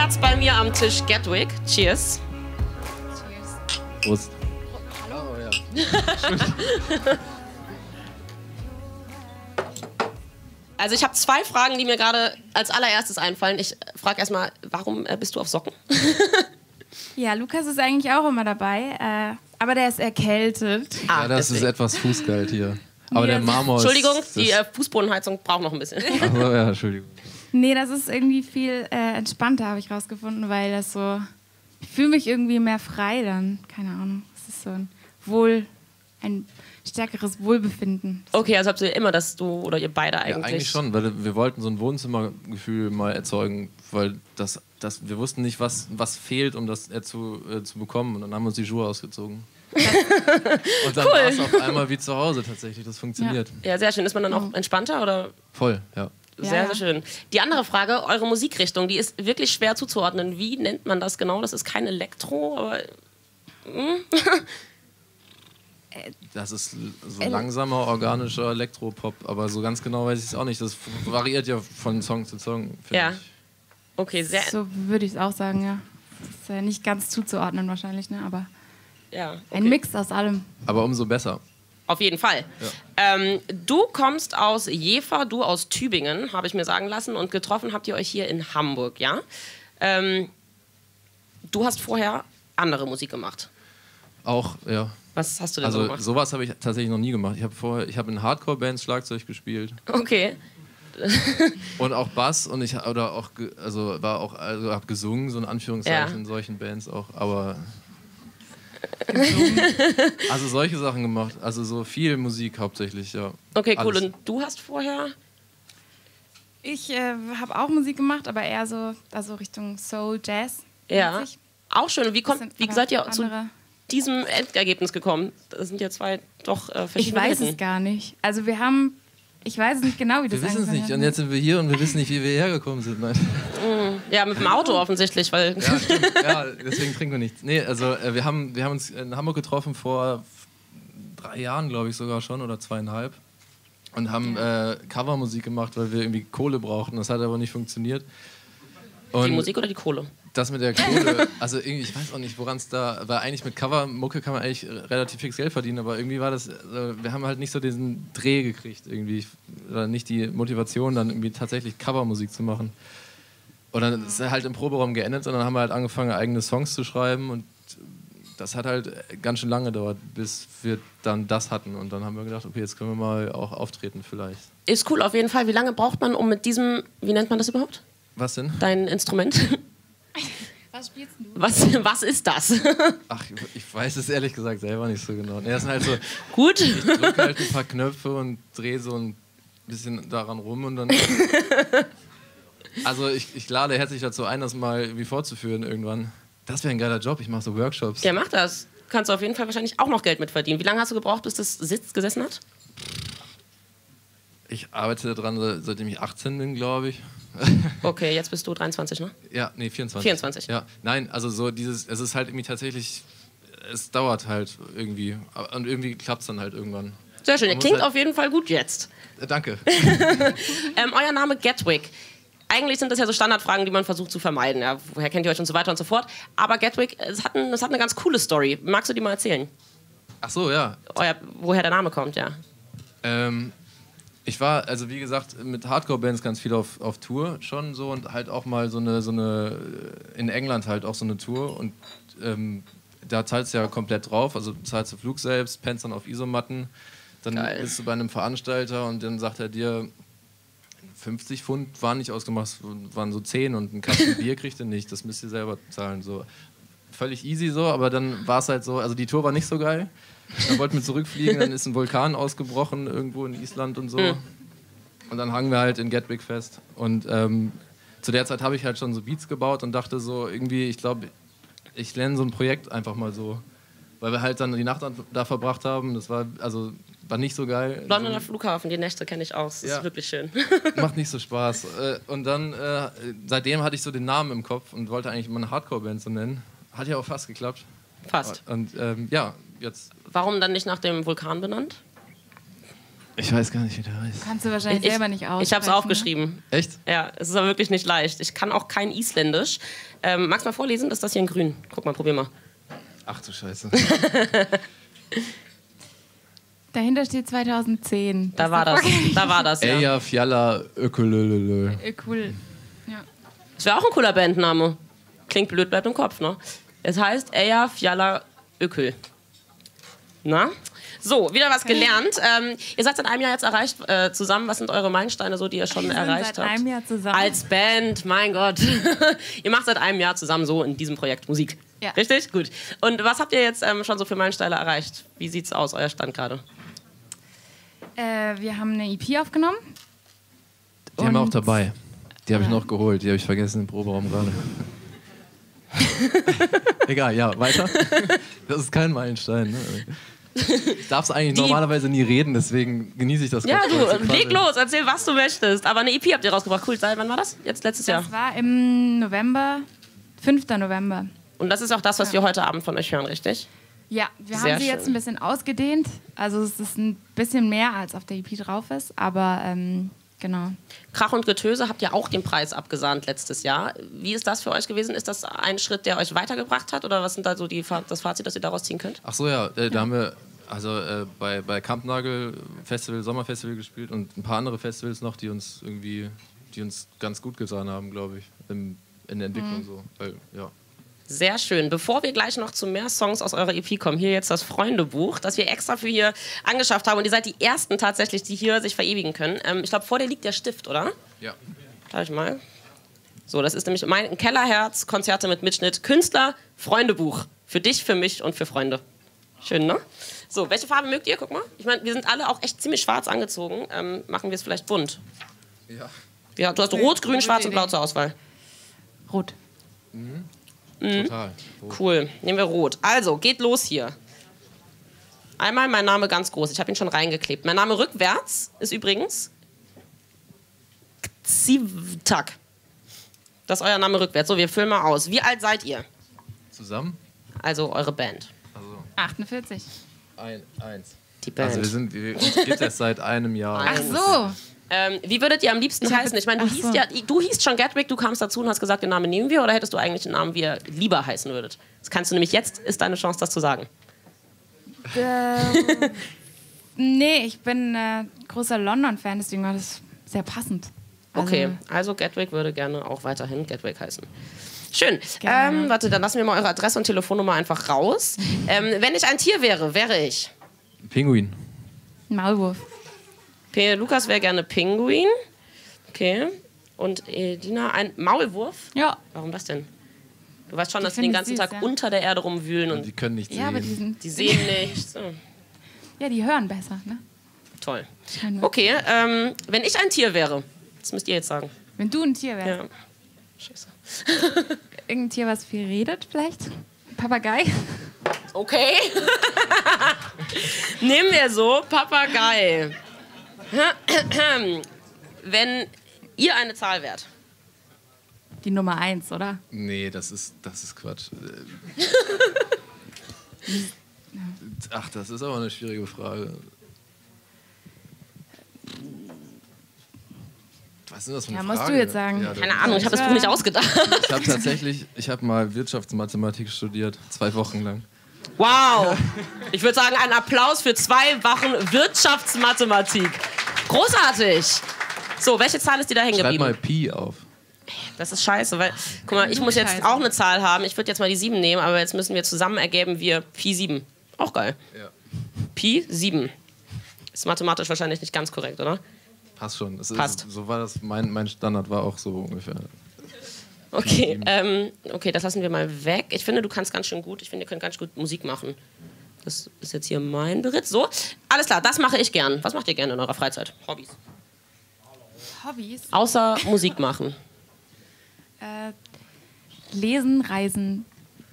Platz bei mir am Tisch Gatwick. Cheers. Prost. Hallo. Oh, ja. Also ich habe 2 Fragen, die mir gerade als allererstes einfallen. Ich frage erstmal, warum bist du auf Socken? Ja, Lukas ist eigentlich auch immer dabei, aber der ist erkältet. Ja, das ist etwas fußkalt hier. Aber der Marmor ist... Entschuldigung, die Fußbodenheizung braucht noch ein bisschen. Ach so, ja, Entschuldigung. Nee, das ist irgendwie viel entspannter, habe ich rausgefunden, weil das so... Ich fühle mich irgendwie mehr frei dann. Keine Ahnung. Es ist so ein stärkeres Wohlbefinden. Okay, also habt ihr immer, dass du oder ihr beide eigentlich... Ja, eigentlich schon, weil wir wollten so ein Wohnzimmergefühl mal erzeugen, weil wir wussten nicht, was fehlt, um das zu bekommen. Und dann haben wir uns die Schuhe ausgezogen. Und dann war es auf einmal wie zu Hause tatsächlich. Das funktioniert. Ja, sehr schön. Ist man dann auch entspannter oder... Voll, ja. Sehr, sehr schön. Die andere Frage, eure Musikrichtung, die ist wirklich schwer zuzuordnen. Wie nennt man das genau? Das ist kein Elektro, aber... Das ist so langsamer, organischer Elektropop, aber so ganz genau weiß ich es auch nicht. Das variiert ja von Song zu Song, finde ich. Okay, sehr... So würde ich es auch sagen, ja. Ist ja nicht ganz zuzuordnen wahrscheinlich, ne? Aber Ja, okay. ein Mix aus allem. Aber umso besser. Auf jeden Fall. Ja. Du kommst aus Jever, du aus Tübingen, habe ich mir sagen lassen. Und getroffen habt ihr euch hier in Hamburg, ja? Du hast vorher andere Musik gemacht. Auch, ja. Was hast du denn so Also gemacht? sowas habe ich tatsächlich noch nie gemacht. Ich habe in Hardcore-Bands Schlagzeug gespielt. Okay. Und auch Bass und habe gesungen, so in Anführungszeichen, in solchen Bands auch, aber also solche Sachen gemacht, also so viel Musik hauptsächlich, ja. Okay, cool. Alles. Und du hast vorher... Ich habe auch Musik gemacht, aber eher so also Richtung Soul, Jazz. Ja, mäßig. auch schön. Wie seid ihr zu andere. diesem Endergebnis gekommen? Das sind ja 2 doch verschiedene Ich weiß Welten. es gar nicht. Also ich weiß es nicht genau, wie das Wir wissen es angefangen nicht hat. und jetzt sind wir hier und wir wissen nicht, wie wir hergekommen sind. Nein. Ja, mit dem Auto offensichtlich, weil... Ja, stimmt. Ja, deswegen trinken wir nichts. Nee, also wir haben uns in Hamburg getroffen vor 3 Jahren, glaube ich sogar schon, oder 2,5. Und haben Covermusik gemacht, weil wir irgendwie Kohle brauchten. Das hat aber nicht funktioniert. Und die Musik oder die Kohle? das mit der Kohle, also irgendwie, ich weiß auch nicht, woran es da war. Eigentlich mit Covermucke kann man eigentlich relativ fix Geld verdienen, aber irgendwie war das, wir haben halt nicht so diesen Dreh gekriegt irgendwie, oder nicht die Motivation, dann irgendwie tatsächlich Covermusik zu machen. Und dann ist es halt im Proberaum geendet und dann haben wir halt angefangen, eigene Songs zu schreiben und das hat halt ganz schön lange gedauert, bis wir dann das hatten. Und dann haben wir gedacht, okay, jetzt können wir mal auch auftreten vielleicht. Ist cool, auf jeden Fall. Wie lange braucht man, um mit diesem, wie nennt man das überhaupt? Was denn? Dein Instrument? Was spielst du? Was ist das? Ach, ich weiß es ehrlich gesagt selber nicht so genau. Nee, das sind halt so, Gut. ich drücke halt ein paar Knöpfe und drehe so ein bisschen daran rum und dann... Also ich lade herzlich dazu ein, das mal irgendwie fortzuführen irgendwann. Das wäre ein geiler Job, ich mache so Workshops. Ja, mach das. Kannst du auf jeden Fall wahrscheinlich auch noch Geld mit verdienen. Wie lange hast du gebraucht, bis das gesessen hat? Ich arbeite daran, seitdem ich 18 bin, glaube ich. Okay, jetzt bist du 23, ne? Ja, nee, 24. 24. Ja, nein, also so dieses, es ist halt irgendwie tatsächlich, es dauert halt irgendwie. Und irgendwie klappt es dann halt irgendwann. Sehr schön, Man klingt muss halt- auf jeden Fall gut jetzt. Danke. Euer Name Gatwick. Eigentlich sind das ja so Standardfragen, die man versucht zu vermeiden. Ja, woher kennt ihr euch und so weiter und so fort. Aber Gatwick, es hat eine ganz coole Story. Magst du die mal erzählen? Ach so, ja. Woher der Name kommt, ja. Ich war, also wie gesagt, mit Hardcore-Bands ganz viel auf Tour schon so und halt auch mal so eine in England halt auch so eine Tour und da zahlst du ja komplett drauf, also zahlst du Flug selbst, pennst dann auf Isomatten, dann Geil. bist du bei einem Veranstalter und dann sagt er dir, 50 Pfund waren nicht ausgemacht, waren so 10 und ein Kasten Bier kriegt ihr nicht, das müsst ihr selber zahlen. So. Völlig easy so, aber dann war es halt so, also die Tour war nicht so geil. Dann wollten wir zurückfliegen, dann ist ein Vulkan ausgebrochen irgendwo in Island und so. Und dann hangen wir halt in Gatwick fest. Und zu der Zeit habe ich halt schon so Beats gebaut und dachte so, irgendwie, ich glaube, ich lerne so ein Projekt einfach mal so. Weil wir halt dann die Nacht da verbracht haben, das war nicht so geil. Londoner Flughafen, die Nächte kenne ich aus. Das Ja. ist wirklich schön. Macht nicht so Spaß. Und dann, seitdem hatte ich so den Namen im Kopf und wollte eigentlich immer eine Hardcore-Band so nennen. Hat ja auch fast geklappt. Fast. Und ja, jetzt. Warum dann nicht nach dem Vulkan benannt? Ich weiß gar nicht, wie der heißt. Kannst du wahrscheinlich selber nicht aussprechen. Ich habe es aufgeschrieben. Echt? Ja, es ist aber wirklich nicht leicht. Ich kann auch kein Isländisch. Magst du mal vorlesen? Das ist das hier in grün. Guck mal, probier mal. Ach du Scheiße. Dahinter steht 2010. Da war das. Da war das, ja. Eyja Fjalla Ökulölölö. Cool. Ja. Das wäre auch ein cooler Bandname. Klingt blöd, bleibt im Kopf, ne? Es heißt Eyja Fjalla Ökül. Na? So, wieder was gelernt. Ihr seid seit einem Jahr jetzt erreicht zusammen. Was sind eure Meilensteine, so, die ihr schon erreicht habt? Seit einem Jahr zusammen. Als Band, mein Gott. Ihr macht seit einem Jahr zusammen so in diesem Projekt Musik. Ja. Richtig? Gut. Und was habt ihr jetzt schon so für Meilensteine erreicht? Wie sieht's aus, euer Stand gerade? Wir haben eine EP aufgenommen. Die haben wir auch Und- dabei. Die habe ich noch geholt. Die habe ich vergessen im Proberaum gerade. Egal, ja, weiter. Das ist kein Meilenstein. Ne? Ich darf es eigentlich normalerweise nie reden, deswegen genieße ich das. Ja, ganz du, kurz. leg los, erzähl, was du möchtest. Aber eine EP habt ihr rausgebracht. Cool, wann war das? Jetzt letztes Jahr. Das war im November, 5. November. Und das ist auch das, was wir heute Abend von euch hören, richtig? Ja, wir Sehr haben sie jetzt schön. ein bisschen ausgedehnt. Also es ist ein bisschen mehr, als auf der EP drauf ist. Aber genau. Krach und Getöse habt ihr auch den Preis abgesahnt letztes Jahr. Wie ist das für euch gewesen? Ist das ein Schritt, der euch weitergebracht hat? Oder was sind da so das Fazit, das ihr daraus ziehen könnt? Ach so, ja, da haben wir bei Kampnagel Festival, Sommerfestival gespielt und ein paar andere Festivals noch, die uns ganz gut getan haben, glaube ich, in der Entwicklung so. Weil, ja. Sehr schön. Bevor wir gleich noch zu mehr Songs aus eurer EP kommen, hier jetzt das Freundebuch, das wir extra für hier angeschafft haben. Und ihr seid die Ersten tatsächlich, die hier sich verewigen können. Ich glaube, vor dir liegt der Stift, oder? Ja. Gleich mal. So, das ist nämlich mein Kellerherz, Konzerte mit Mitschnitt, Künstler, Freundebuch. Für dich, für mich und für Freunde. Schön, ne? So, welche Farbe mögt ihr? Guck mal. Ich meine, wir sind alle auch echt ziemlich schwarz angezogen. Machen wir es vielleicht bunt? Ja. Ja, du hast Rot, Grün, gute Schwarz und Idee. Blau zur Auswahl. Rot. Total. Cool. Nehmen wir Rot. Also, geht los hier. Einmal mein Name ganz groß. Ich habe ihn schon reingeklebt. Mein Name rückwärts ist übrigens Xivtak. Das ist euer Name rückwärts. So, wir füllen mal aus. Wie alt seid ihr? Zusammen? Also eure Band. Also 48. eins. Die Band. Also uns gibt es erst seit einem Jahr. Ach so. Wie würdet ihr am liebsten heißen? Ich meine, ach so. du hießt schon Gatwick, du kamst dazu und hast gesagt, den Namen nehmen wir, oder hättest du eigentlich einen Namen, wie ihr lieber heißen würdet? Das kannst du nämlich, jetzt ist deine Chance, das zu sagen. Nee, ich bin großer London-Fan, deswegen war das sehr passend. Also, Okay, also Gatwick würde gerne auch weiterhin Gatwick heißen. Schön. Gerne. Warte, dann lassen wir mal eure Adresse und Telefonnummer einfach raus. Wenn ich ein Tier wäre, wäre ich. Pinguin. Maulwurf. Lukas wäre gerne Pinguin. Okay. Und Edina ein Maulwurf? Ja. Warum das denn? Du weißt schon, dass die finde den ich ganzen süß, Tag ja. unter der Erde rumwühlen Und und die können nicht Ja, aber sehen. die sehen nichts. Oh, ja, die hören besser, ne? toll. Scheinbar. Okay, wenn ich ein Tier wäre, das müsst ihr jetzt sagen. Wenn du ein Tier wärst. Ja. Scheiße. Irgendein Tier, was viel redet, vielleicht? Papagei? Okay. Nehmen wir so, Papagei. Wenn ihr eine Zahl wärt. Die Nummer 1, oder? Nee, das ist Quatsch. Ach, das ist aber eine schwierige Frage. Was ist denn das für eine Ja, Frage? musst du jetzt sagen. Ja, Keine Ahnung, ich habe das Buch nicht ausgedacht. Ich habe mal Wirtschaftsmathematik studiert, 2 Wochen lang. Wow. Ich würde sagen, ein Applaus für 2 Wochen Wirtschaftsmathematik. Großartig. So, welche Zahl ist dir da hängen Schreib geblieben? mal Pi auf. Das ist scheiße, weil, guck mal, ich muss jetzt Scheiße. auch eine Zahl haben. Ich würde jetzt mal die 7 nehmen, aber jetzt müssen wir zusammen ergeben wir Pi 7. Auch geil. Ja. Pi 7. Ist mathematisch wahrscheinlich nicht ganz korrekt, oder? Passt schon. Passt. So war das, mein Standard war auch so ungefähr. Okay, okay, das lassen wir mal weg. Ich finde, du kannst ganz schön gut. Ich finde, ihr könnt ganz gut Musik machen. Das ist jetzt hier mein Beritt. So, alles klar, das mache ich gern. Was macht ihr gerne in eurer Freizeit? Hobbys. Hobbys? Außer Musik machen. Lesen, Reisen.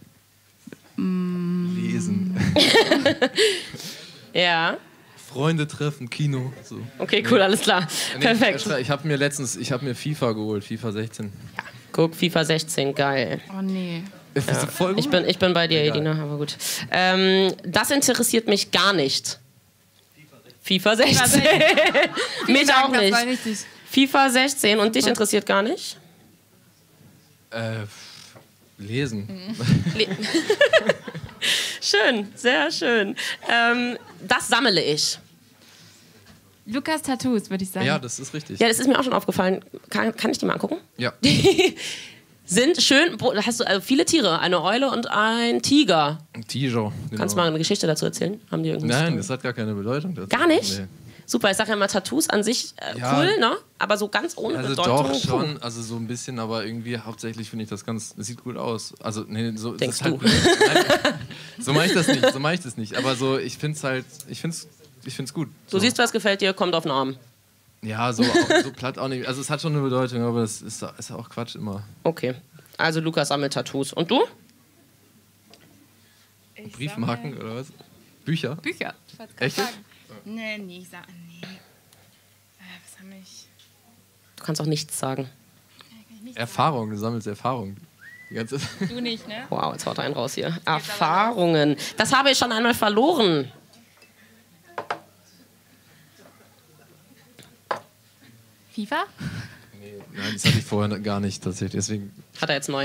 Lesen. Ja. Freunde treffen, Kino. So. Okay, cool, alles klar. Nee, Perfekt. Ich habe mir FIFA geholt, FIFA 16. Guck, FIFA 16, geil. Oh nee. Ist das voll gut? Ich bin bei dir, Egal. Edina, aber gut. Das interessiert mich gar nicht. FIFA 16. Mich Dank, auch das nicht. war richtig. FIFA 16 und dich interessiert gar nicht? Lesen. Le Schön, sehr schön. Das sammle ich. Lukas Tattoos, würde ich sagen. Ja, das ist richtig. Ja, das ist mir auch schon aufgefallen. Kann ich die mal angucken? Ja. Sind schön, da hast du also viele Tiere, eine Eule und ein Tiger. Tiger. Genau. Kannst du mal eine Geschichte dazu erzählen? Haben die irgendwas? Nein, das hat gar keine Bedeutung. Dazu. Gar nicht? Nee. Super, ich sage ja immer Tattoos an sich Ja. cool, ne? Aber so ganz ohne Also Bedeutung. doch schon, also so ein bisschen, aber irgendwie hauptsächlich finde ich das sieht gut aus. Also nee, so Denkst das ist du? Halt, nein, so mache ich das nicht, Aber so, ich finde es halt, ich find's gut. Du siehst, was gefällt dir, kommt auf den Arm. Ja, so platt auch nicht. Also es hat schon eine Bedeutung, aber das ist auch Quatsch immer. Okay, also Lukas sammelt Tattoos. Und du? Ich Briefmarken oder was? Bücher? Bücher. Echt? Nee. Was haben ich? Du kannst auch nichts sagen. Erfahrung, du sammelst Erfahrung. Die ganze Du nicht, ne? Wow, jetzt haut er einen raus hier. Erfahrungen. Das habe ich schon einmal verloren. FIFA? Nein, das hatte ich vorher gar nicht tatsächlich. Deswegen, Hat er jetzt neu.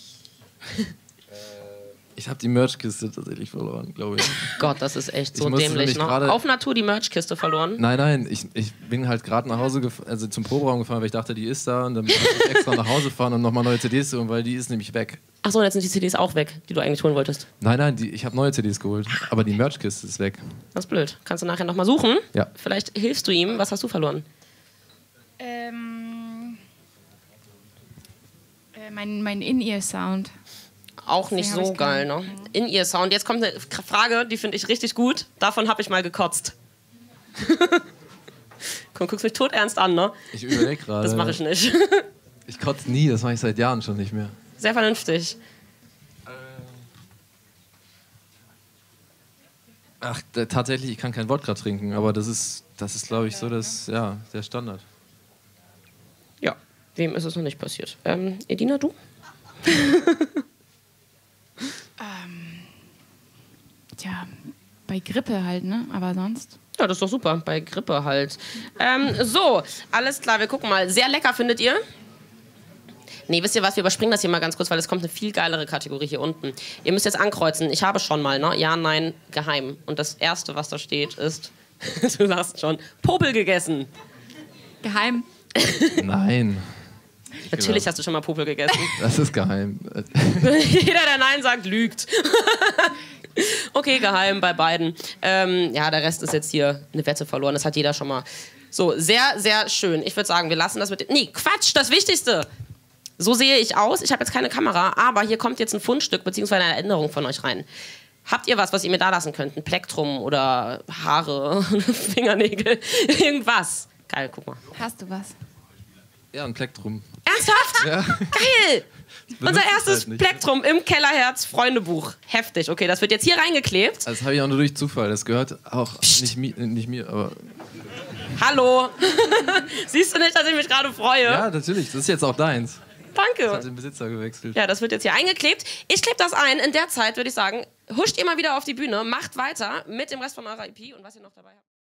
ich habe die Merchkiste tatsächlich verloren, glaube ich. Gott, das ist echt so Ich musste dämlich. nämlich Ne? gerade- Auf Natur die Merchkiste verloren. Nein, ich bin halt gerade nach Hause also zum Proberaum gefahren, weil ich dachte, die ist da und dann bin ich extra nach Hause fahren, um nochmal neue CDs zu holen, weil die ist nämlich weg. Achso, jetzt sind die CDs auch weg, die du eigentlich holen wolltest. Nein, ich habe neue CDs geholt, aber die Merchkiste ist weg. Das ist blöd. Kannst du nachher nochmal suchen? Ja. Vielleicht hilfst du ihm. Was hast du verloren? Mein In-Ear-Sound. Auch nicht Deswegen so hab ich geil, keinen. ne? In-Ear-Sound. Jetzt kommt eine Frage, die finde ich richtig gut. Davon habe ich mal gekotzt. Komm, guckst mich todernst an, ne? Ich überlege gerade. Das mache ich nicht. Ich kotze nie, das mache ich seit Jahren schon nicht mehr. Sehr vernünftig. Ach, tatsächlich, ich kann kein Wodka trinken, aber das ist glaube ich, so der Standard. Ja, wem ist es noch nicht passiert? Edina, du? Tja, bei Grippe halt, ne? Aber sonst. Ja, das ist doch super. Bei Grippe halt. So, alles klar, wir gucken mal. Sehr lecker, findet ihr? Nee, wisst ihr was? Wir überspringen das hier mal ganz kurz, weil es kommt eine viel geilere Kategorie hier unten. Ihr müsst jetzt ankreuzen. Ich habe schon mal, ne? Ja, nein, geheim. Und das Erste, was da steht, ist, du sagst schon, Popel gegessen. Geheim. Nein, Natürlich hast du schon mal Popel gegessen. das ist geheim. Jeder, der Nein sagt, lügt. Okay, geheim bei beiden. Ja, der Rest ist jetzt hier eine Wette verloren. Das hat jeder schon mal. So, sehr, sehr schön. Ich würde sagen, wir lassen das mit... Nee, Quatsch, das Wichtigste. So sehe ich aus. Ich habe jetzt keine Kamera, aber hier kommt jetzt ein Fundstück bzw. eine Erinnerung von euch rein. Habt ihr was ihr mir da lassen könnt? Ein Plektrum oder Haare, Fingernägel, irgendwas? Geil, guck mal. Hast du was? Ja, ein Plektrum. Ernsthaft? Ja. Geil! Unser benutze ich erstes halt nicht. Plektrum im Kellerherz Freundebuch. Heftig. Okay, das wird jetzt hier reingeklebt. Also das habe ich auch nur durch Zufall. Das gehört auch nicht mir, aber... Hallo. Siehst du nicht, dass ich mich gerade freue? Ja, natürlich. Das ist jetzt auch deins. Danke. Hat den Besitzer gewechselt. Ja, das wird jetzt hier eingeklebt. Ich klebe das ein. In der Zeit würde ich sagen, huscht ihr mal wieder auf die Bühne, macht weiter mit dem Rest von eurer EP und was ihr noch dabei habt.